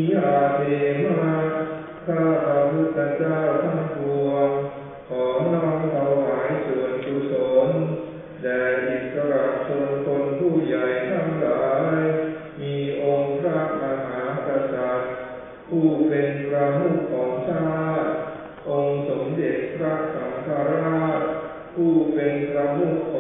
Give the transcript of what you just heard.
ยาเทมาข้าพระพุทธเจ้าทั้งปวงขอน้อมถวายส่วนกุศลแด่อิสระชนคนผู้ใหญ่ทั้งหลายมีองค์พระมหากษัตริย์ผู้เป็นประมุขของชาติองค์สมเด็จพระสังฆราชผู้เป็นประมุข